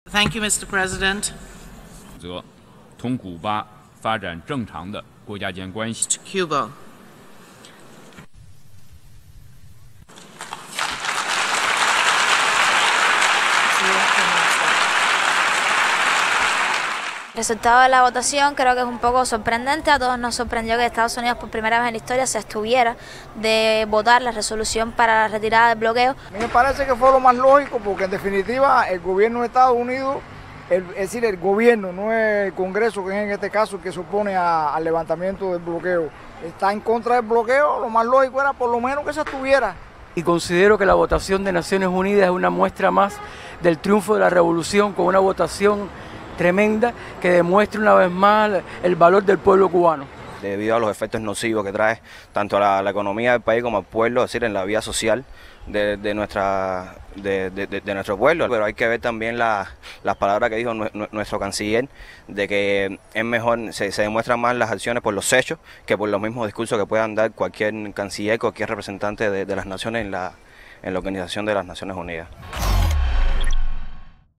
Thank you, Mr. President. 同古巴发展正常的国家间关系。 Cuba. El resultado de la votación creo que es un poco sorprendente. A todos nos sorprendió que Estados Unidos por primera vez en la historia se abstuviera de votar la resolución para la retirada del bloqueo. A mí me parece que fue lo más lógico porque en definitiva el gobierno de Estados Unidos, es decir, el gobierno, no es el Congreso, que es en este caso el que se opone al levantamiento del bloqueo, está en contra del bloqueo. Lo más lógico era por lo menos que se abstuviera. Y considero que la votación de Naciones Unidas es una muestra más del triunfo de la revolución, con una votación tremenda que demuestra una vez más el valor del pueblo cubano. Debido a los efectos nocivos que trae tanto a la economía del país como al pueblo, es decir, en la vida social de nuestro pueblo. Pero hay que ver también las palabras que dijo nuestro canciller, de que es mejor, se demuestran más las acciones por los hechos que por los mismos discursos que puedan dar cualquier canciller, cualquier representante de las naciones en la Organización de las Naciones Unidas.